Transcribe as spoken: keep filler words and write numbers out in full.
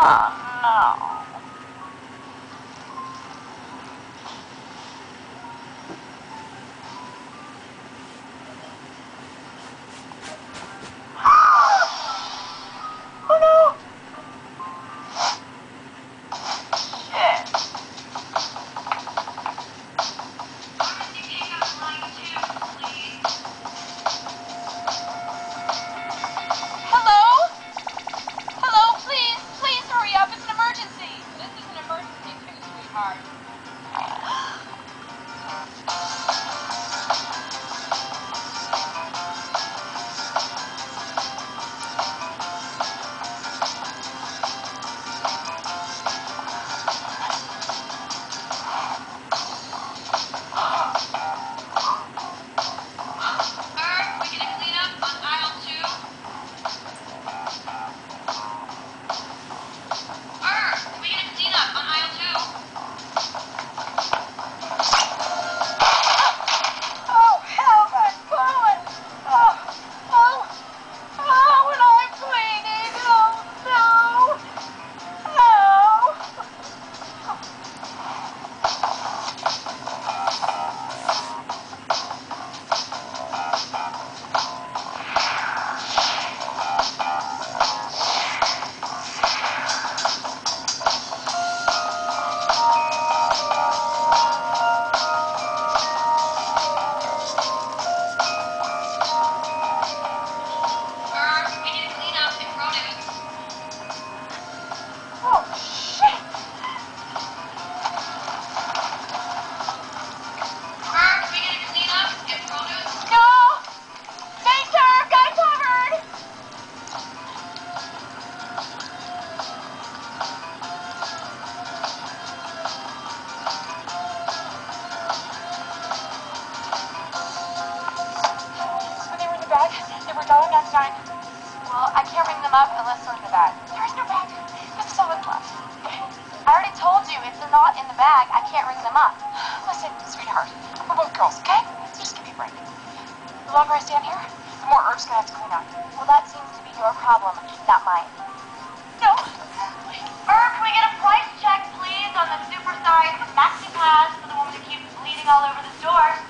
no. Oh no! Shit. Hello? Hello, please, please hurry up. It's an emergency. This is an emergency too, sweetheart. Well, I can't ring them up unless they're in the bag. There is no bag. This is all that's left. I already told you, if they're not in the bag, I can't ring them up. Listen, sweetheart, we're both girls, okay? So just give me a break. The longer I stand here, the more Herb's gonna have to clean up. Well, that seems to be your problem, not mine. No. Herb, can we get a price check, please, on the super-sized maxi pads for the woman who keeps bleeding all over the store?